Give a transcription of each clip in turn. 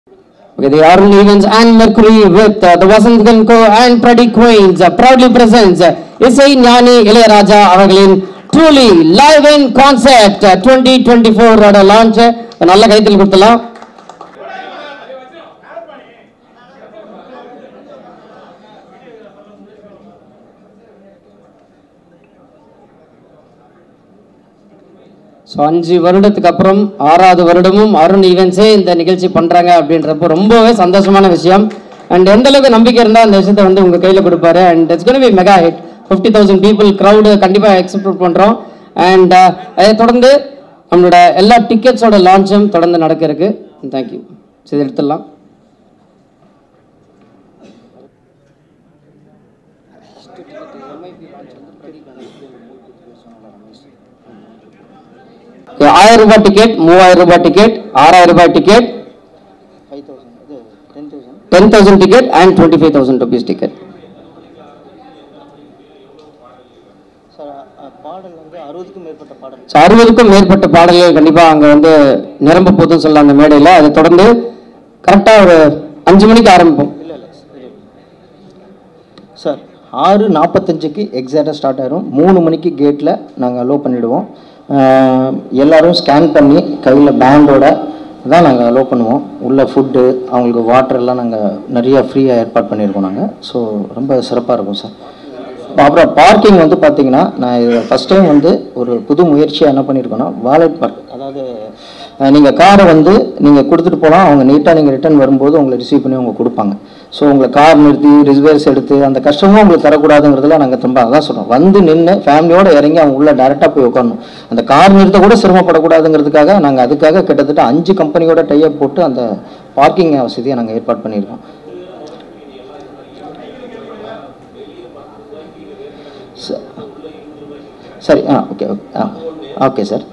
Okay, the Arun Events and Mercury with the Vasant Ganko and Pradeep Queens proudly presents Isai Gnani Ilayaraja அவர்களின் truly live in concert 2024 ஓட launch. நல்ல கைத்தல் கொடுத்தலாம். So 5 வருடத்துக்கு அப்புறம் 6வது வருடமும் அருண் ஈவென்ட்ஸே இந்த நிகழ்ச்சி பண்ணுறாங்க அப்படின்றப்போ ரொம்பவே சந்தோஷமான விஷயம். அண்ட் எந்த அளவுக்கு நம்பிக்கை இருந்தால் அந்த விஷயத்தை வந்து உங்கள் கையில் கொடுப்பாரு. And it's gonna be mega hit. 50,000 people crowd கண்டிப்பாக எக்ஸ்பெக்ட் பண்ணுறோம். அண்ட் அதை தொடர்ந்து நம்மளோட எல்லா டிக்கெட்ஸோட லான்ச்சும் தொடர்ந்து நடக்க இருக்கு. தேங்க்யூ. சரி, எடுத்துடலாம். ₹1000 ticket, ₹3000 ticket, ₹6000 ticket, 10,000 ticket and ₹25,000 ticket. பாடல் வந்து 60க்கும் மேற்பட்ட பாடல். 60க்கும் மேற்பட்ட பாடல்கள் கண்டிப்பாக அங்கே வந்து நிரம்ப போதும் சொல்லலாம் அந்த மேடையில். அதை தொடர்ந்து கரெக்டாக ஒரு 5 மணிக்கு ஆரம்பிப்போம். இல்லை சார், 6:45க்கு எக்ஸாக்டாக ஸ்டார்ட் ஆயிரும். 3 மணிக்கு கேட்டில் நாங்கள் அலோவ் பண்ணிவிடுவோம். எல்லோரும் ஸ்கேன் பண்ணி கையில் பேண்டோட தான் நாங்கள் அலோவ் பண்ணுவோம். உள்ள ஃபுட்டு, அவங்களுக்கு வாட்டர்லாம் நாங்கள் நிறையா ஃப்ரீயாக ஏற்பாடு பண்ணியிருக்கோம் நாங்கள். ஸோ ரொம்ப சிறப்பாக இருக்கும் சார். அப்புறம் பார்க்கிங் வந்து பார்த்தீங்கன்னா, நான் இது ஃபஸ்ட் டைம் வந்து ஒரு புது முயற்சியாக என்ன பண்ணியிருக்கோன்னா, வாலெட் பார்க். அதாவது நீங்கள் காரை வந்து நீங்கள் கொடுத்துட்டு போகலாம், அவங்க நீட்டாக நீங்கள் ரிட்டர்ன் வரும்போது உங்களை ரிசீவ் பண்ணி அவங்க கொடுப்பாங்க. ஸோ உங்களை கார் நிறுத்தி ரிசர்வேஸ் எடுத்து அந்த கஷ்டமும் உங்களுக்கு தரக்கூடாதுங்கிறதுல நாங்கள் ரொம்ப அதான் சொல்கிறோம். வந்து நின்று ஃபேமிலியோடு இறங்கி அவங்க உள்ள டேரெக்டாக போய் உட்காரணும். அந்த கார் நிறுத்த கூட சிரமப்படக்கூடாதுங்கிறதுக்காக நாங்கள் அதுக்காக கிட்டத்தட்ட 5 கம்பெனியோட டைப் போட்டு அந்த பார்க்கிங் வசதியை நாங்கள் ஏற்பாடு பண்ணியிருக்கோம். சரி, ஓகே ஓகே ஓகே சார்.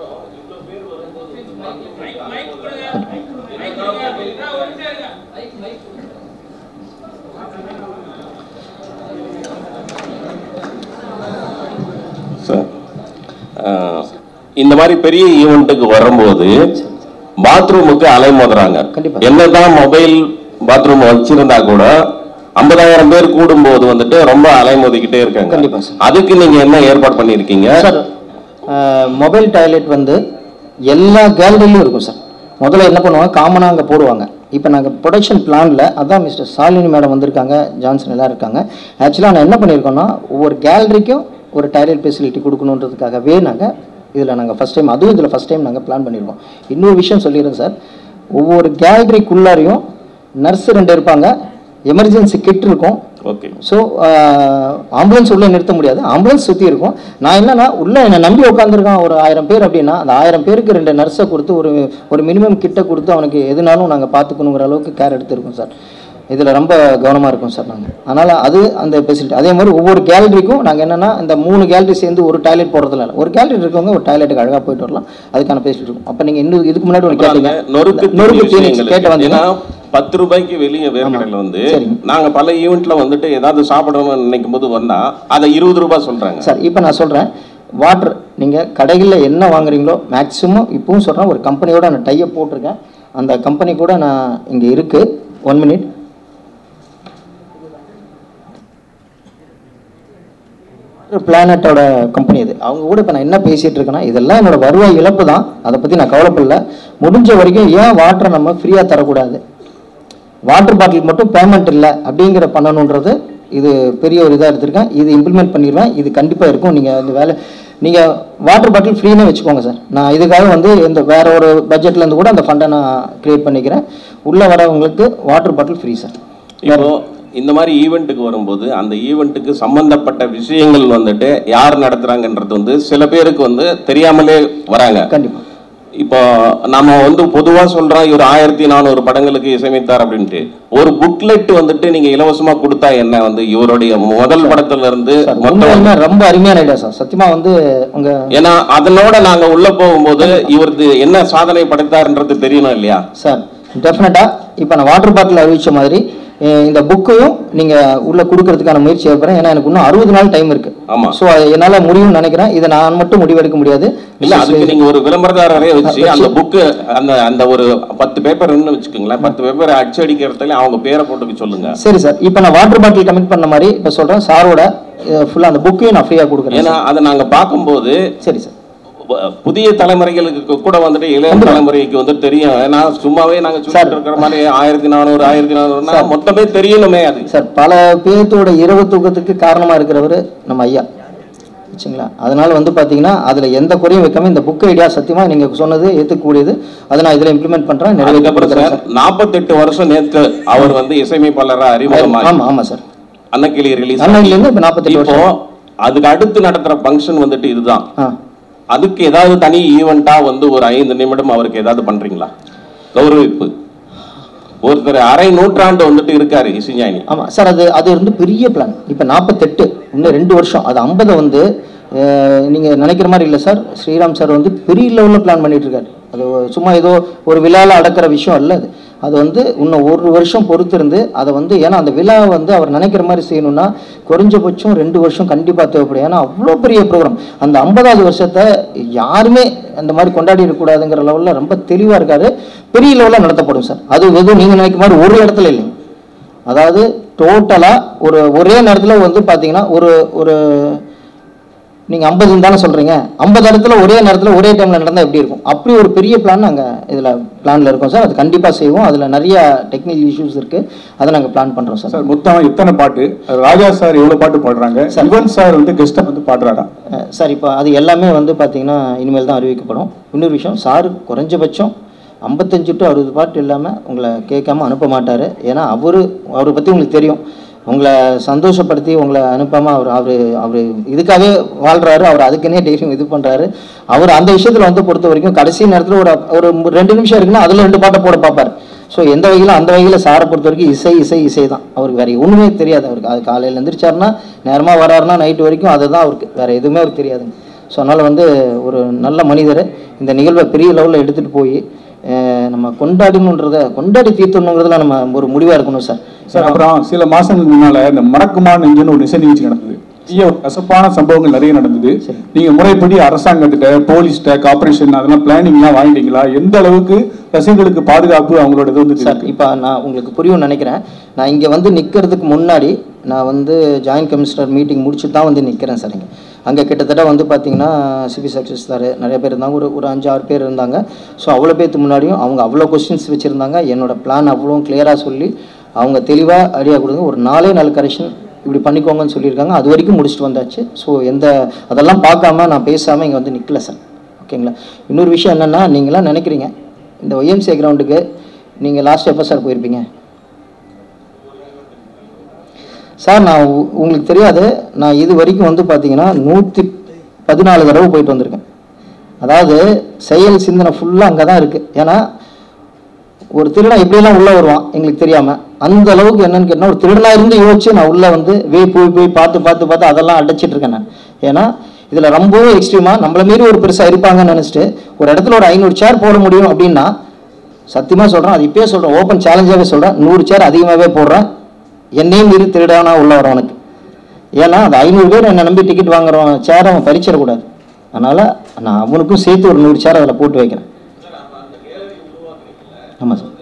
இந்த மாதிரி பெரிய ஈவெண்ட்டுக்கு வரும்போது பாத்ரூமுக்கு அலைமோதுறாங்க. என்னதான் மொபைல் பாத்ரூம் வச்சிருந்தா கூட 50,000 பேர் கூடும்போது வந்துட்டு ரொம்ப அலைமோதிக்கிட்டே இருக்காங்க. கண்டிப்பா சார். அதுக்கு நீங்க என்ன ஏற்பாடு பண்ணிருக்கீங்க சார்? மொபைல் டாய்லெட் வந்து எல்லா கேலரியிலும் இருக்கும் சார். முதல்ல என்ன பண்ணுவாங்க, காமனாக அங்கே போடுவாங்க. இப்போ நாங்கள் ப்ரொடக்ஷன் பிளானில் அதான் மிஸ்டர் சாலினி மேடம் வந்திருக்காங்க, ஜான்சன் எல்லாம் இருக்காங்க. ஆக்சுவலாக நான் என்ன பண்ணியிருக்கோன்னா, ஒவ்வொரு கேலரிக்கும் ஒரு டாய்லெட் ஃபெசிலிட்டி கொடுக்கணுன்றதுக்காகவே நாங்கள் இதில் ஃபஸ்ட் டைம், அதுவும் இதில் ஃபஸ்ட் டைம் நாங்கள் பிளான் பண்ணியிருக்கோம். இன்னொரு விஷயம் சொல்லிடுறேன் சார். ஒவ்வொரு கேலரிக்குள்ளாரையும் நர்ஸ் 2 இருப்பாங்க, எமர்ஜென்சி கிட் இருக்கும். ஓகே. ஸோ ஆம்புலன்ஸ் உள்ளே நிறுத்த முடியாது, ஆம்புலன்ஸ் சுற்றி இருக்கும். நான் என்னன்னா, உள்ளே என்னை நம்பி உட்காந்துருக்கான் ஒரு 1000 பேர் அப்படின்னா, அந்த 1000 பேருக்கு 2 நர்ஸை கொடுத்து ஒரு மினிமம் கிட்ட கொடுத்து அவனுக்கு எதுனாலும் நாங்கள் பார்த்துக்கணுங்கிற அளவுக்கு கேர் எடுத்துருக்கோம் சார். இதில் ரொம்ப கவனமாக இருக்கும் சார் நாங்கள். அதனால் அது அந்த ஃபெசிலிட்டி. அதே மாதிரி ஒவ்வொரு கேலரிக்கும் நாங்கள் என்னென்னா, இந்த 3 கேலரி சேர்ந்து ஒரு டாய்லெட் போடுறதுல இல்லை, ஒரு கேலரி இருக்கவங்க ஒரு டாய்லெட்டுக்கு அழகாக போயிட்டு வரலாம். அதுக்கான ஃபெசிலிட்டி இருக்கும். அப்போ நீங்கள் இன்னும் இதுக்கு முன்னாடி ஒன்று கேட்டீங்க, நொறுக்கு கேட்ட வந்து ₹10 வெளியே வேர்க்கடையில் வந்து நாங்கள் பல ஈவெண்ட்ல வந்துட்டு ஏதாவது சாப்பிடணும்னு நினைக்கும் போது வந்தா அதை ₹20 சொல்றாங்க சார். இப்போ நான் சொல்கிறேன், வாட்டர் நீங்கள் கடைகளில் என்ன வாங்குறீங்களோ மேக்ஸிமம் இப்பவும் சொல்கிறேன், ஒரு கம்பெனியோட நான் டைப் போட்டிருக்கேன். அந்த கம்பெனி கூட நான் இங்கே இருக்குது. 1 மினிட். பிளானட்டோட கம்பெனி இது. அவங்க கூட இப்போ நான் என்ன பேசிகிட்டு இருக்கேன்னா, இதெல்லாம் என்னோட வருவாய் இழப்பு தான், அதை பற்றி நான் கவலைப்படல. முடிஞ்ச வரைக்கும் ஏன் வாட்டரை நம்ம ஃப்ரீயாக தரக்கூடாது, வாட்டர் பாட்டில் மட்டும் பேமெண்ட் இல்லை அப்படிங்கிற பண்ணணுன்றது இது பெரிய ஒரு இதாக எடுத்திருக்கேன். இது இம்ப்ளிமெண்ட் பண்ணிடுவேன். இது கண்டிப்பாக இருக்கும். நீங்கள் இந்த வேலை நீங்கள் வாட்டர் பாட்டில் ஃப்ரீனே வச்சுக்கோங்க சார். நான் இதுக்காக வந்து இந்த வேற ஒரு பட்ஜெட்லேருந்து கூட அந்த ஃபண்டை நான் கிரியேட் பண்ணிக்கிறேன். உள்ளே வரவங்களுக்கு வாட்டர் பாட்டில் ஃப்ரீ சார். இப்போ இந்த மாதிரி ஈவெண்ட்டுக்கு வரும்போது அந்த ஈவெண்ட்டுக்கு சம்பந்தப்பட்ட விஷயங்கள் வந்துட்டு யார் நடத்துறாங்கன்றது வந்து சில பேருக்கு வந்து தெரியாமலே வராங்க. கண்டிப்பாக. இப்போ நம்ம வந்து பொதுவா சொல்றோம், இவர் 1400 படங்களுக்கு இசையமைத்தார் அப்படின்ட்டு. ஒரு புக்லெட் வந்துட்டு நீங்க இலவசமா கொடுத்தா என்ன, வந்து இவருடைய முதல் படத்துல இருந்து ரொம்ப அருமையான ஐடியா சார். சத்தியமா வந்து உங்க, ஏன்னா அதனோட நாங்க உள்ள போகும்போது இவரது என்ன சாதனை படைத்தார்ன்றது தெரியணும் இல்லையா சார்? டெஃபினட்டா. இப்போ நான் வாட்டர் பாட்டில் அறிவிச்ச மாதிரி இந்த புக்கையும் நீங்கள் உள்ளே கொடுக்கறதுக்கான முயற்சி ஏற்படுறேன். ஏன்னா எனக்கு இன்னும் 60 நாள் டைம் இருக்குது. ஆமாம். ஸோ என்னால் முடியும்னு நினைக்கிறேன். இதை நான் மட்டும் முடிவெடுக்க முடியாது. இல்லை, அதுக்கு நீங்கள் ஒரு விளம்பரதாரரே வச்சு அந்த புக்கு அந்த ஒரு 10 பேப்பர்னு வச்சுக்கோங்களேன், 10 பேப்பர் அச்சடிக்கிறதுல அவங்க பேரை போட்டுக்க சொல்லுங்கள். சரி சார். இப்போ நான் வாட்டர் பாட்டில் கமிட் பண்ண மாதிரி இப்போ சொல்கிறேன், சாரோட ஃபுல்லாக அந்த புக்கையும் நான் ஃப்ரீயாக கொடுக்குறேன். ஏன்னா அதை நாங்கள் பார்க்கும்போது சரி சார், புதிய தலைமுறைகளுக்கு கூட வந்துட்டு இளைய தலைமுறைக்கு வந்து தெரியும். ஏன்னா சும்மாவே நாங்கள் சொல்லிட்டு இருக்கிற மாதிரி 1400 மொத்தமே தெரியணுமே. அது சார் பல பேர்த்தோட இரவு தூக்கத்துக்கு காரணமாக இருக்கிறவர் நம்ம ஐயா, வச்சுங்களா. அதனால வந்து பார்த்தீங்கன்னா அதில் எந்த குறையும் வைக்காம இந்த புக் ஐடியா சத்தியமாக நீங்கள் சொன்னது ஏற்றுக்கூடியது. அதை நான் இதில் இம்ப்ளிமெண்ட் பண்ணுறேன். அதுக்கப்புறம் சார் 48 வருஷம் நேற்று அவர் வந்து இசையமைப்பாளராக அறிமுகமாக. ஆமாம் ஆமாம் சார். அன்னக்கிளி ரிலீஸ் அன்னக்கிளிலேருந்து இப்போ 48 வருஷம். அதுக்கு அடுத்து நடத்துகிற ஃபங்க்ஷன் வந்துட்டு இதுதான். அதுக்கு ஏதாவது தனி ஈவெண்டா வந்து ஒரு 5 நிமிடம் அவருக்கு ஏதாவது பண்றீங்களா? கௌரவிப்பு. ஒருத்தர் அரை நூற்றாண்டு வந்துட்டு இருக்காரு இசைஞானி. ஆமா சார், அது வந்து பெரிய பிளான். இப்போ 48 இன்னும் 2 வருஷம், அது 50 வந்து நீங்க நினைக்கிற மாதிரி இல்லை சார். ஸ்ரீராம் சார் வந்து பெரிய லெவலில் பிளான் பண்ணிட்டு இருக்காரு. அது சும்மா ஏதோ ஒரு விழாவில் அடக்கிற விஷயம் இல்லை. அது வந்து இன்னும் 1 வருஷம் பொறுத்து இருந்து அதை வந்து, ஏன்னா அந்த விழா வந்து அவர் நினைக்கிற மாதிரி செய்யணும்னா குறைஞ்சபட்சம் 2 வருஷம் கண்டிப்பாக தேவைப்படும். ஏன்னா அவ்வளோ பெரிய ப்ரோக்ராம். அந்த 50வது வருஷத்தை யாருமே அந்த மாதிரி கொண்டாடி இருக்கக்கூடாதுங்கிற லெவலில் ரொம்ப தெளிவாக இருக்காரு. பெரிய லெவலில் நடத்தப்படும் சார். அது எதுவும் நீங்கள் நினைக்கிற மாதிரி ஒரு இடத்துல இல்லைங்க. அதாவது டோட்டலாக ஒரே நேரத்தில் வந்து பார்த்தீங்கன்னா ஒரு நீங்கள் 50 தானே சொல்கிறீங்க, 50 இடத்துல ஒரே நேரத்தில் ஒரே டைமில் நடந்தால் எப்படி இருக்கும்? அப்படி ஒரு பெரிய பிளான் நாங்கள் இதில் பிளானில் இருக்கோம் சார். அது கண்டிப்பாக செய்வோம். அதில் நிறைய டெக்னிக்கல் இஷ்யூஸ் இருக்குது, அதை நாங்கள் பிளான் பண்ணுறோம் சார். சார் மொத்தம் இத்தனை பாட்டு, ராஜா சார் எவ்வளோ பாட்டு பாடுறாங்க, யுவன் சார் வந்து கெஸ்ட்டாக வந்து பாடுறாரா சார்? இப்போ அது எல்லாமே வந்து பார்த்தீங்கன்னா இனிமேல் தான் அறிவிக்கப்படும். இன்னொரு விஷயம், சார் குறைஞ்சபட்சம் 55 to 60 பாட்டு இல்லாமல் உங்களை கேட்காம அனுப்ப மாட்டார். ஏன்னா அவரை பற்றி உங்களுக்கு தெரியும். உங்களை சந்தோஷப்படுத்தி உங்களை அனுப்பாமல் அவர் இதுக்காகவே வாழ்கிறாரு. அவர் அதுக்குன்னே டெய்லியும் இது பண்ணுறாரு. அவர் அந்த விஷயத்தில் வந்து பொறுத்த வரைக்கும் கடைசி நேரத்தில் ஒரு 2 நிமிஷம் இருக்குன்னா அதில் 2 பாட்டை போட பார்ப்பார். ஸோ எந்த வகையில் அந்த வகையில் சாரை பொறுத்த வரைக்கும் இசை தான். அவருக்கு வேறு ஒன்றுமே தெரியாது. அவருக்கு அது காலையில் எழுந்திரிச்சாருன்னா நேரமாக வராருன்னா நைட்டு வரைக்கும் அதுதான் அவருக்கு, வேறு எதுவுமே அவருக்கு தெரியாதுங்க. ஸோ அதனால் வந்து ஒரு நல்ல மனிதர் இந்த நிகழ்வை பெரிய லெவலில் எடுத்துகிட்டு போய் நம்ம கொண்டாடி தீர்த்தணுங்கிறதுல நம்ம ஒரு முடிவாக இருக்கணும் சார். சார் அப்புறம் சில மாதங்களுக்கு முன்னால் இந்த மறக்குமா நெஞ்சுன்னு ஒரு இசை நிகழ்ச்சி நடந்தது. கசப்பான சம்பவங்கள் நிறைய நடந்தது. நீங்கள் முறைப்படி அரசாங்கத்திட்ட, போலீஸ்கிட்ட, கார்பரேஷன் அதெல்லாம் பிளானிங்லாம் வாங்கிட்டீங்களா? எந்த அளவுக்கு ரசிகர்களுக்கு பாதுகாப்பு அவங்களோட இது வந்து சார்? இப்போ நான் உங்களுக்கு புரியும்னு நினைக்கிறேன். நான் இங்கே வந்து நிற்கிறதுக்கு முன்னாடி நான் வந்து ஜாயின்ட் கமிஷனர் மீட்டிங் முடிச்சுட்டு தான் வந்து நிற்கிறேன் சார். அங்கே கிட்டத்தட்ட வந்து பார்த்தீங்கன்னா சிபி சக்ஸஸ் சார் நிறைய பேர் இருந்தாங்க, ஒரு 5-6 பேர் இருந்தாங்க. ஸோ அவ்வளோ பேர்த்துக்கு முன்னாடியும் அவங்க அவ்வளோ கொஸ்டின்ஸ் வச்சுருந்தாங்க. என்னோட பிளான் அவ்வளோ கிளியராக சொல்லி அவங்க தெளிவாக ஐடியா கொடுங்க. ஒரு 4 கரெக்ஷன் இப்படி பண்ணிக்கோங்கன்னு சொல்லியிருக்காங்க. அது வரைக்கும் முடிச்சுட்டு வந்தாச்சு. ஸோ அதெல்லாம் பார்க்காம நான் பேசாமல் இங்கே வந்து நிற்கல சார். ஓகேங்களா? இன்னொரு விஷயம் என்னென்னா, நீங்களாம் நினைக்கிறீங்க இந்த YMCA கிரவுண்டுக்கு நீங்கள் லாஸ்ட் எப்போ சார் போயிருப்பீங்க சார்? நான் உங்களுக்கு தெரியாது, நான் இது வரைக்கும் வந்து பார்த்தீங்கன்னா 114 தடவை போயிட்டு வந்திருக்கேன். அதாவது செயல் சிந்தனை ஃபுல்லாக அங்கே தான் இருக்குது. ஏன்னா ஒரு திருடன் எப்படியெல்லாம் உள்ளே வருவான் எங்களுக்கு தெரியாமல், அந்த அளவுக்கு என்னன்னு கேட்டால் ஒரு திருடனாக இருந்து யோசிச்சு நான் உள்ளே வந்து போய் பார்த்து அதெல்லாம் அடைச்சிட்டு இருக்கேன் நான். ஏன்னா இதில் ரொம்பவும் எக்ஸ்ட்ரீமாக நம்மள மீறி ஒரு பெருசாக இருப்பாங்கன்னு நினச்சிட்டு ஒரு இடத்துல ஒரு 500 சேர் போட முடியும் அப்படின்னா, சத்தியமாக சொல்கிறேன், அது இப்போயே சொல்கிறேன், ஓப்பன் சேலஞ்சாகவே சொல்கிறேன், 100 சேர் அதிகமாகவே போடுறேன். என்னையும் மீறி திருடானா உள்ள வரவனுக்கு. ஏன்னா அது 500 பேர் என்னை நம்பி டிக்கெட் வாங்குறவன் சேரை அவன் பறிச்சிடக்கூடாது. அதனால் நான் அவனுக்கும் சேர்த்து ஒரு 100 சேர் அதில் போட்டு வைக்கிறேன். ஆமாம் சார்.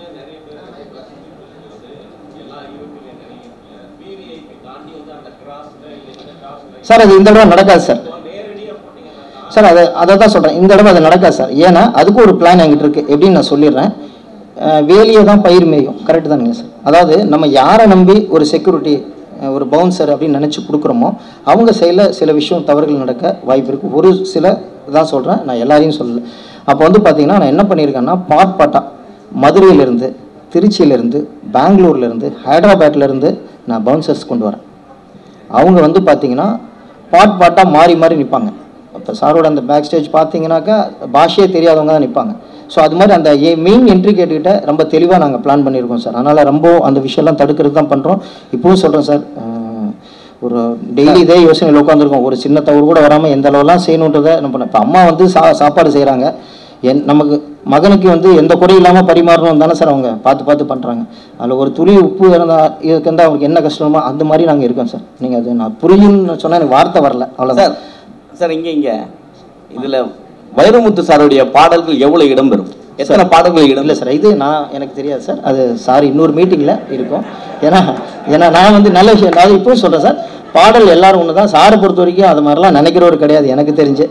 சார் அது இந்த தடவை நடக்காது சார். சார் அதை தான் சொல்கிறேன், இந்த தடவை அது நடக்காது சார். ஏன்னா அதுக்கு ஒரு பிளான் என்கிட்ட இருக்குது. எப்படின்னு நான் சொல்லிடுறேன். வேலியை தான் பயிர் மேயும், கரெக்டு தானுங்க சார்? அதாவது நம்ம யாரை நம்பி ஒரு செக்யூரிட்டி, ஒரு பவுன்சர் அப்படின்னு நினச்சி கொடுக்குறோமோ அவங்க சில விஷயம் தவறுகள் நடக்க வாய்ப்பு இருக்குது. ஒரு சில தான் சொல்கிறேன், நான் எல்லாரையும் சொல்லலை. அப்போ வந்து பார்த்தீங்கன்னா நான் என்ன பண்ணியிருக்கேன்னா, பாட்டாக மதுரையிலேருந்து, திருச்சியிலேருந்து, பெங்களூர்லேருந்து, ஹைதராபாத்லேருந்து நான் பவுன்சர்ஸ் கொண்டு வரேன். அவங்க வந்து பார்த்தீங்கன்னா பாட்டாக மாறி நிற்பாங்க. இப்போ சாரோட அந்த பேக் ஸ்டேஜ் பார்த்தீங்கன்னாக்கா பாஷையே தெரியாதவங்க தான் நிற்பாங்க. ஸோ அது மாதிரி அந்த மெயின் என்ட்ரி கேட்டுக்கிட்ட ரொம்ப தெளிவாக நாங்கள் பிளான் பண்ணியிருக்கோம் சார். அதனால் ரொம்ப அந்த விஷயம்லாம் தடுக்கிறது தான் பண்ணுறோம். இப்போவும் சொல்கிறேன் சார், ஒரு டெய்லி இதே யோசனையில் உட்காந்துருக்கோம். ஒரு சின்ன தவறு கூட வராமல் எந்த அளவுலாம் செய்யணுன்றதை நம்ம இப்போ அம்மா வந்து சாப்பாடு செய்கிறாங்க. நமக்கு மகனுக்கு வந்து எந்த குறையும் இல்லாமல் பரிமாறணும் தானே சார் அவங்க பார்த்து பண்ணுறாங்க. அதில் ஒரு துளி உப்பு இருந்தால் இதுக்கு வந்து அவங்களுக்கு என்ன கஷ்டமோ அந்த மாதிரி நாங்கள் இருக்கோம் சார். நீங்கள் அது நான் புரியும்னு சொன்னால் எனக்கு வார்த்தை வரல, அவ்வளோதான் சார். இங்கே இதில் வைரமுத்து சாருடைய பாடல்கள் எவ்வளோ இடம்பெறும், எத்தனை பாடல்கள் இடம்? இல்லை சார், இது எனக்கு தெரியாது சார். அது சார் இன்னொரு மீட்டிங்கில் இருக்கும். ஏன்னா நான் வந்து நல்ல விஷயம் நான் இப்போவும் சொல்கிறேன் சார், பாடல் எல்லாரும் ஒன்று தான். சாரை பொறுத்த வரைக்கும் அது மாதிரிலாம் நினைக்கிறவர் கிடையாது எனக்கு தெரிஞ்சு.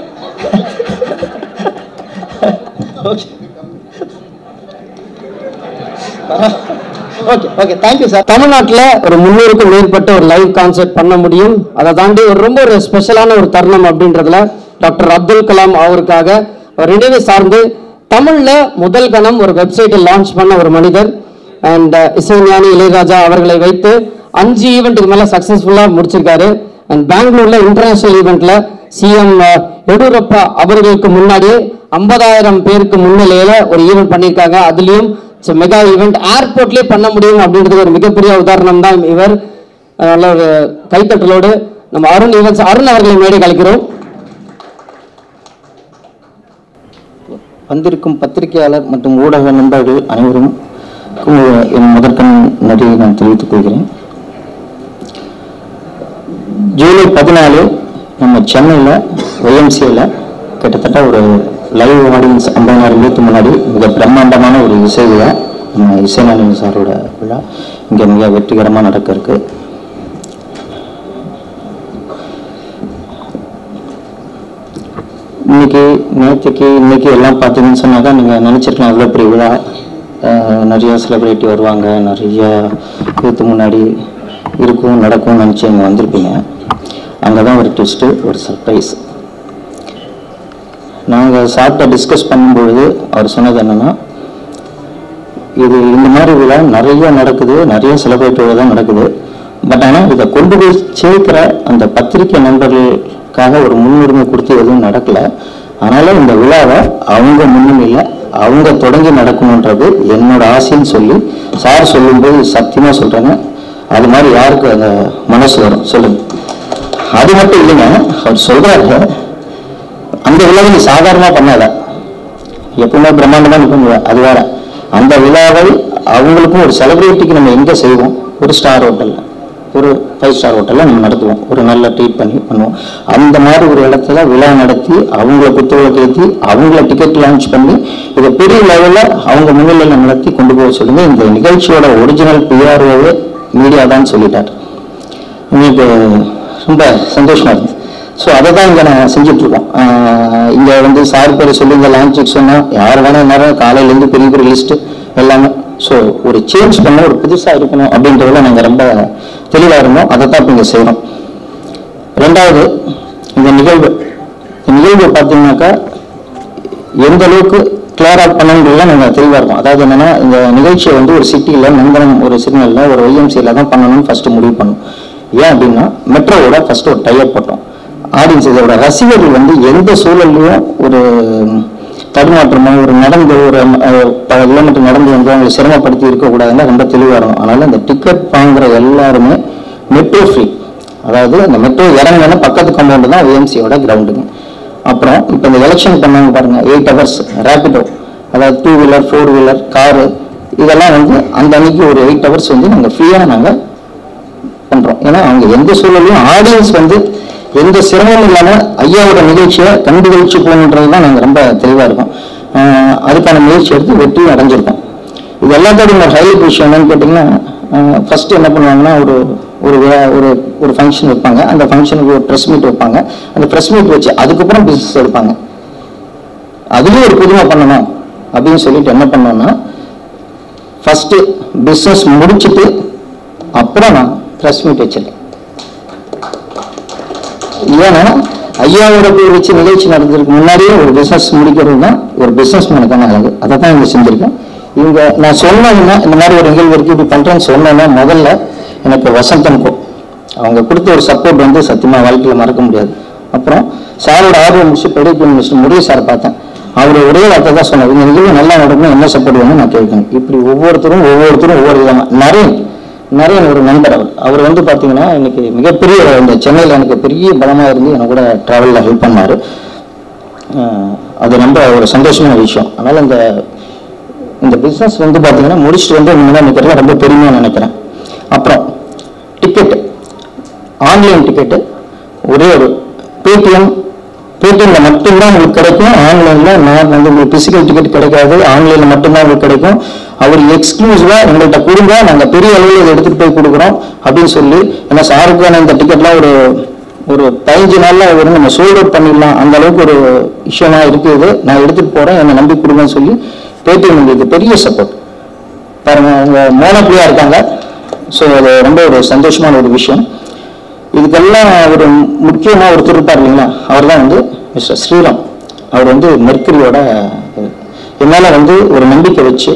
Okay thank you sir. தமிழ்நாட்டில் ஒரு 300க்கும் மேற்பட்ட ஒரு லைவ் கான்சர்ட் பண்ண முடியும். அதை தாண்டி ரொம்ப ஒரு ஸ்பெஷலான ஒரு தருணம் அப்படின்றதுல டாக்டர் அப்துல் கலாம் அவருக்காக ஒரு நினைவு சார்ந்து தமிழ்ல முதல் கணம் ஒரு வெப்சைட்டை லான்ச் பண்ண ஒரு மனிதர் அண்ட் இசைஞானி இளையராஜா அவர்களை வைத்து 5 ஈவெண்ட்டுக்கு மேல சக்சஸ்ஃபுல்லா முடிச்சிருக்காரு. அண்ட் பெங்களூர்ல இன்டர்நேஷனல் ஈவெண்ட்ல சிஎம் எடியூரப்பா அவர்களுக்கு முன்னாடி 50,000 பேருக்கு முன்னிலையில ஒரு ஈவெண்ட் பண்ணியிருக்காங்க. அதுலயும் மெகா ஈவெண்ட் ஏர்போர்ட்லயே பண்ண முடியும் அப்படின்றது ஒரு மிகப்பெரிய உதாரணம் தான் இவர். நல்ல ஒரு கைத்தட்டலோடு நம்ம அருண் ஈவெண்ட்ஸ் அருண் அவர்களை மேடை கலைக்கிறோம். வந்திருக்கும் பத்திரிகையாளர் மற்றும் ஊடக நண்பர்கள் அனைவரும் என் முதற்கண் நன்றியை நான் தெரிவித்துக் கொள்கிறேன். ஜூலை 14 நம்ம சென்னையில் YMCAல கிட்டத்தட்ட ஒரு லைவ் ஆடியன்ஸ் 50,000 பேருக்கு முன்னாடி மிக பிரம்மாண்டமான ஒரு இசை விழா, நம்ம இசைஞானி சாரோட விழா இங்கே மிக வெற்றிகரமாக நடக்க இருக்கு. இன்னைக்கு எல்லாம் பார்த்தீங்கன்னு சொன்னாக்கா நீங்கள் நினச்சிருக்கலாம் அவ்வளோ பெரிய விழா, நிறைய செலிப்ரிட்டி வருவாங்க, நிறைய பேருக்கு முன்னாடி இருக்கும் நடக்கும்னு நினச்சி இங்கே வந்திருப்பீங்க. அங்கே தான் ஒரு ட்விஸ்ட்டு, ஒரு சர்ப்ரைஸ். நாங்கள் சாப்பிட்ட டிஸ்கஸ் பண்ணும்பொழுது அவர் சொன்னது என்னென்னா, இது இந்த மாதிரி விழா நிறைய நடக்குது, நிறைய செலிப்ரிட்டியோட தான் நடக்குது. பட் ஆனால் இதை கொண்டு போய் சேர்க்கிற அந்த பத்திரிகை நண்பர்களுக்காக ஒரு முன்னுரிமை கொடுத்து எதுவும் நடக்கலை. அதனால் இந்த விழாவை அவங்க முன்னுரிமையில் அவங்க தொடங்கி நடக்கணுன்றது என்னோட ஆசைன்னு சொல்லி சார் சொல்லும்போது சத்தியமாக சொல்கிறேங்க, அது மாதிரி யாருக்கு அந்த மனசு வரும் சொல்லுங்க. அது மட்டும் இல்லைங்க, அவர் சொல்கிறாரு அந்த விழாவை நீ சாதாரணமாக பண்ணாத, எப்பவுமே பிரம்மாண்டமாக பண்ணுவ, அது வேற. அந்த விழாவை அவங்களுக்கும் ஒரு செலிபிரிட்டிக்கு நம்ம எங்கே செய்வோம், ஒரு ஸ்டார் ஹோட்டலில், ஒரு 5 ஸ்டார் ஹோட்டலில் நம்ம நடத்துவோம், ஒரு நல்ல ட்ரீட் பண்ணி பண்ணுவோம். அந்த மாதிரி ஒரு இடத்துல விழா நடத்தி அவங்கள குத்துவிளக்கு ஏற்றி அவங்கள டிக்கெட் லான்ச் பண்ணி இதை பெரிய லெவலில் அவங்க முன்னிலையில் நடத்தி கொண்டு போக சொல்லுங்க. இந்த நிகழ்ச்சியோட ஒரிஜினல் PROவே மீடியா தான் சொல்லிட்டார். உங்களுக்கு ரொம்ப சந்தோஷமா இருந்துச்சு. ஸோ அதை தான் இங்கே நான் செஞ்சிட்ருக்கோம். இங்கே வந்து சார் பேர் சொல்லி இந்த லான்ச்சுக்கு சொன்னால் யார் வேணால் நேரம் காலையிலேருந்து பெரிய பெரிய லிஸ்ட்டு எல்லாமே. ஸோ ஒரு சேஞ்ச் பண்ண, ஒரு புதுசாக இருக்கணும் அப்படின்றதுல நாங்கள் ரொம்ப தெளிவாக இருந்தோம். அதை தான் இப்போ இங்கே செய்கிறோம். ரெண்டாவது, இந்த நிகழ்வு பார்த்தீங்கன்னாக்கா எந்த அளவுக்கு கிளியர் அவுட் பண்ணணுன்றதுலாம் நாங்கள் தெளிவாக இருக்கோம். அதாவது என்னென்னா, இந்த நிகழ்ச்சியை வந்து ஒரு சிட்டியில் நந்தனம் ஒரு சிக்னலில் ஒரு YMCAல தான் பண்ணணும்னு ஃபஸ்ட்டு முடிவு பண்ணோம். ஏன் அப்படின்னா, மெட்ரோவோட ஃபஸ்ட்டு ஒரு டைப் போட்டோம். ஆடியன்ஸ் இதோட ரசிகர்கள் வந்து எந்த சூழல்லையும் ஒரு தடுமாற்றமோ ஒரு நடந்து ஒரு 10 கிலோமீட்டர் நடந்து வந்து அவங்களை சிரமப்படுத்தி இருக்கக்கூடாதுன்னா ரொம்ப தெளிவாக இருக்கும். அதனால இந்த டிக்கெட் வாங்குற எல்லாருமே மெட்ரோ ஃப்ரீ, அதாவது இந்த மெட்ரோ இறங்கினா பக்கத்து கம்பவுண்டு தான் YMCAவோட கிரவுண்டுங்க. அப்புறம் இப்போ இந்த எலெக்ஷன் பண்ணாங்க பாருங்க, 8 hours ரேபிடோ, அதாவது 2 வீலர் 4 வீலர் காரு, இதெல்லாம் வந்து அந்த அன்னைக்கு ஒரு 8 hours வந்து நாங்கள் ஃப்ரீயாக நாங்கள் பண்ணுறோம். ஏன்னா அவங்க எந்த சூழலையும் ஆடியன்ஸ் வந்து எந்த சிரமமும் இல்லாமல் ஐயாவோட நிகழ்ச்சியை கண்டுகளிச்சு போகணுன்றது தான் நாங்கள் ரொம்ப தெளிவாக இருக்கோம். அதுக்கான முயற்சி எடுத்து வெற்றியும் அடைஞ்சிருக்கோம். இது எல்லாத்தோடையும் ஒரு ஹைலைட் விஷயம் என்னன்னு கேட்டிங்கன்னா, ஃபஸ்ட்டு என்ன பண்ணுவாங்கன்னா, ஒரு ஃபங்க்ஷன் வைப்பாங்க. அந்த ஃபங்க்ஷனுக்கு ஒரு ப்ரெஸ் மீட் வைப்பாங்க. அந்த ப்ரெஸ் மீட் வச்சு அதுக்கப்புறம் பிஸ்னஸ் எடுப்பாங்க. அதுலேயும் ஒரு புதுமை பண்ணணும் அப்படின்னு சொல்லிட்டு என்ன பண்ணோம்னா, ஃபஸ்ட்டு பிஸ்னஸ் முடிச்சுட்டு அப்புறம் நான் ப்ரெஸ் மீட் வச்சிருக்கேன். ஏன்னா ஐயாவோட பேர் வச்சு நிகழ்ச்சி நடந்ததுக்கு முன்னாடியே ஒரு பிஸ்னஸ் முடிக்கிறது தான் ஒரு பிஸ்னஸ் மேனுக்கான அழகு. அதை தான் இங்கே செஞ்சுருக்கேன். இங்கே நான் சொன்னேன்னா, இந்த மாதிரி ஒரு நிகழ்வு இருக்குது இப்படி பண்ணுறேன்னு சொன்னேன்னா, முதல்ல எனக்கு வசந்தனுக்கும் அவங்க கொடுத்த ஒரு சப்போர்ட் வந்து சத்தியமாக வாழ்க்கையில் மறக்க முடியாது. அப்புறம் சாரோட ஆர்வம் முடிச்சு பெரிய மினிஸ்டர் முடிவு சார் பார்த்தேன். அவர் ஒரே வார்த்தை தான் சொன்னார், இந்த நிகழ்வு நல்லா நடக்கணும், என்ன சப்போர்ட் வேணும் நான் கேட்கணும். இப்படி ஒவ்வொருத்தரும் ஒவ்வொரு விதமாக நிறைய ஒரு நண்பர் அவர் வந்து பார்த்தீங்கன்னா இன்னைக்கு மிகப்பெரிய இந்த சென்னையில் எனக்கு பெரிய பலமாக இருந்து எனக்கு கூட ட்ராவலில் ஹெல்ப் பண்ணார். அது ரொம்ப ஒரு சந்தோஷமான விஷயம். அதனால் இந்த பிஸ்னஸ் வந்து பார்த்தீங்கன்னா முடிச்சுட்டு வந்து முன்னாடி நிற்கிறது ரொம்ப பெருமையாக நினைக்கிறேன். அப்புறம் டிக்கெட்டு, ஆன்லைன் டிக்கெட்டு ஒரே ஒரு பேடிஎம்ல மட்டும்தான் உங்களுக்கு கிடைக்கும். ஆன்லைனில் நான் வந்து உங்களுக்கு பிசிக்கல் டிக்கெட் கிடைக்காது, ஆன்லைனில் மட்டும்தான் உங்களுக்கு கிடைக்கும். அவர் எக்ஸ்க்ளூசிவாக எங்கள்கிட்ட கொடுங்க, நாங்கள் பெரிய அளவில் இதை எடுத்துகிட்டு போய் கொடுக்குறோம் அப்படின்னு சொல்லி, ஏன்னா சாருக்கான இந்த டிக்கெட்லாம் ஒரு 15 நாளில் ஒரு நம்ம சோல்ட் அவுட் பண்ணிடலாம், அந்த அளவுக்கு ஒரு விஷயமா இருக்குது. நான் எடுத்துகிட்டு போகிறேன், என்னை நம்பி கொடுங்கன்னு சொல்லி பேடிஎம் எங்களுக்கு பெரிய சப்போர்ட். பாருங்கள், அவங்க மோனோப்ளியாக இருக்காங்க. ஸோ அது ரொம்ப ஒரு சந்தோஷமான ஒரு விஷயம். இதுக்கெல்லாம் ஒரு முக்கியமாக ஒருத்தர் இருப்பார் இல்லைங்களா, அவர் தான் வந்து மிஸ்டர் ஸ்ரீராம். அவர் வந்து மெர்க்கரியோட என்னால் வந்து ஒரு நம்பிக்கை வச்சு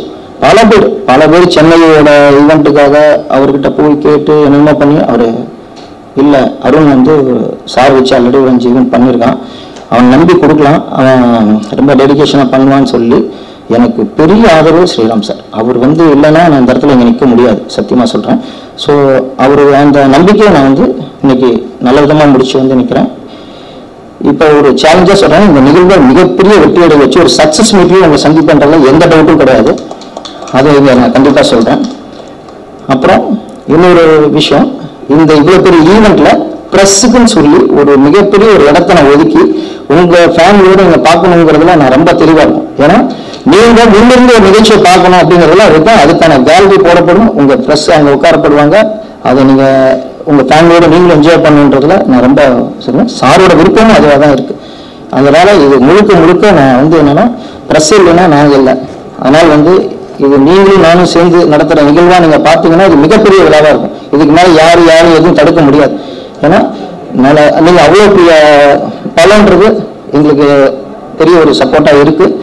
பல பேர் சென்னையோட ஈவெண்ட்டுக்காக அவர்கிட்ட போய் கேட்டு என்னென்ன பண்ணி அவர் இல்லை அருண் வந்து சார் வச்சு ஆல்ரெடி ஒரு 5 ஈவெண்ட் பண்ணியிருக்கான், அவன் நம்பி கொடுக்கலாம், அவன் ரொம்ப டெடிக்கேஷனாக பண்ணுவான்னு சொல்லி எனக்கு பெரிய ஆதரவு ஸ்ரீராம் சார். அவர் வந்து இல்லைன்னா நான் இந்த இடத்துல இங்கே நிற்க முடியாது, சத்தியமாக சொல்கிறேன். ஸோ அவர் அந்த நம்பிக்கையை நான் வந்து இன்னைக்கு நல்ல விதமாக முடிச்சு வந்து நிற்கிறேன். இப்போ ஒரு சேலஞ்சாக சொல்கிறேன், இந்த நிகழ்வை மிகப்பெரிய வெற்றியடை வச்சு ஒரு சக்ஸஸ் மீட்லையும் உங்களை சந்திப்பன்றதுல எந்த டவுட்டும் கிடையாது, அதை இங்கே நான் கண்டிப்பாக சொல்கிறேன். அப்புறம் இன்னொரு விஷயம், இந்த இவ்வளோ பெரிய ஈவெண்ட்டில் ப்ரெஸ்ஸுக்குன்னு சொல்லி ஒரு மிகப்பெரிய ஒரு இடத்த நான் ஒதுக்கி உங்கள் ஃபேமிலியோட இங்கே பார்க்கணுங்கிறதுல நான் ரொம்ப தெளிவாக இருக்கும். ஏன்னா நீங்கள் முன்னிருந்து ஒரு நிகழ்ச்சியை பார்க்கணும் அப்படிங்கிறதுல அதுக்கான கேலரி போடப்படும், உங்கள் ப்ரெஸ் அங்கே உட்காரப்படுவாங்க, அதை நீங்கள் உங்கள் ஃபேமிலியோட நீங்களும் என்ஜாய் பண்ணுன்றதுல நான் ரொம்ப சொல்லுவேன். சாரோட விருப்பமும் அதுவாக தான் இருக்குது. அதனால் இது முழுக்க நான் வந்து என்னென்னா ப்ரெஸ் இல்லைன்னா நாங்கள் இல்லை. அதனால் வந்து இது நீங்களும் நானும் சேர்ந்து நடத்துகிற நிகழ்வாக நீங்கள் பார்த்தீங்கன்னா இது மிகப்பெரிய விழாவாக இருக்கும். இதுக்கு மேலே யாரும் எதுவும் தடுக்க முடியாது. ஏன்னா நீங்கள் அவ்வளோ பெரிய பலன்றது எங்களுக்கு பெரிய ஒரு சப்போர்ட்டாக இருக்குது.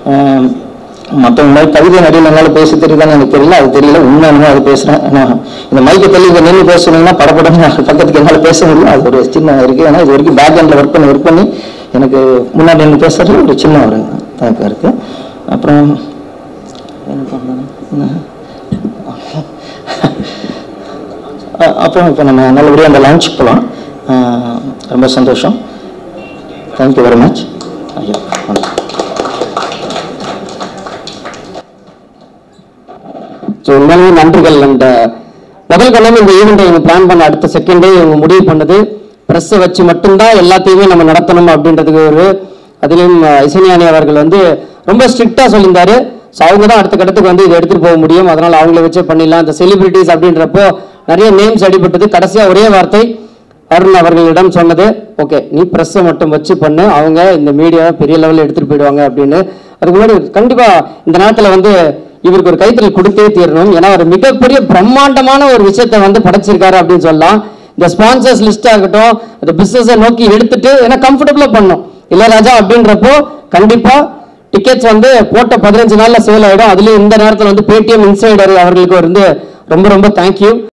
மற்றவங்க மாதிரி கவிதை நடிகை என்னால் பேச தெரியுதான்னு எனக்கு தெரியல, அது தெரியல, உண்மையாக அது பேசுகிறேன். ஆனால் இந்த மைக்கை தள்ளி இங்கே நின்று பேச சொன்னீங்கன்னா படப்படன்னு பக்கத்துக்கு என்னால் பேச முடியும், அது ஒரு சின்ன இருக்குது. ஏன்னா இது வரைக்கும் பேக்ரவுண்டில் ஒர்க் பண்ணி எனக்கு முன்னாடி நின்று பேசுறது ஒரு சின்ன ஒரு தயக்கம் இருக்குது. அப்புறம் என்ன பண்ண அப்புறம் இப்போ நம்ம நல்லபடியாக அந்த லான்ச் போகலாம். ரொம்ப சந்தோஷம். Thank you very much. ஐயா ஸோ உண்மையிலேயே நன்றிகள். அந்த முதல் கொண்டாந்து இந்த ஈவெண்ட்டை இவங்க பிளான் பண்ண அடுத்த செகண்டே இவங்க முடிவு பண்ணது ப்ரெஸ்ஸை வச்சு மட்டும்தான் எல்லாத்தையுமே நம்ம நடத்தணும் அப்படின்றதுக்கு ஒரு அதிலும் இசைஞானி அவர்கள் வந்து ரொம்ப ஸ்ட்ரிக்டாக சொல்லியிருந்தாரு. ஸோ அவங்க தான் அடுத்த கட்டத்துக்கு வந்து இதை எடுத்துகிட்டு போக முடியும், அதனால் அவங்கள வச்சே பண்ணிடலாம். இந்த செலிபிரிட்டிஸ் அப்படின்றப்போ நிறைய நேம்ஸ் அடிபட்டது. கடைசியாக ஒரே வார்த்தை அருண் அவர்களிடம் சொன்னது, ஓகே நீ ப்ரெஸ்ஸை மட்டும் வச்சு பண்ணு, அவங்க இந்த மீடியாவை பெரிய லெவலில் எடுத்துகிட்டு போயிடுவாங்க அப்படின்னு. அதுக்கு முன்னாடி கண்டிப்பாக இந்த நேரத்தில் வந்து இவருக்கு ஒரு கைத்தறல் கொடுத்தே தீரணும். ஏன்னா ஒரு மிகப்பெரிய பிரம்மாண்டமான ஒரு விஷயத்தை வந்து படைச்சிருக்காரு அப்படின்னு சொல்லலாம். இந்த ஸ்பான்சர்ஸ் லிஸ்ட் ஆகட்டும், அந்த பிஸ்னஸை நோக்கி எடுத்துட்டு ஏன்னா கம்ஃபர்டபுளாக பண்ணும் இளையராஜா அப்படின்றப்போ கண்டிப்பாக டிக்கெட்ஸ் வந்து போட்ட 15 நாளில் சேல் ஆகிடும். அதுலேயும் இந்த நேரத்தில் வந்து பேடிஎம் இன்சைடர் அவர்களுக்கு வந்து ரொம்ப தேங்க்யூ.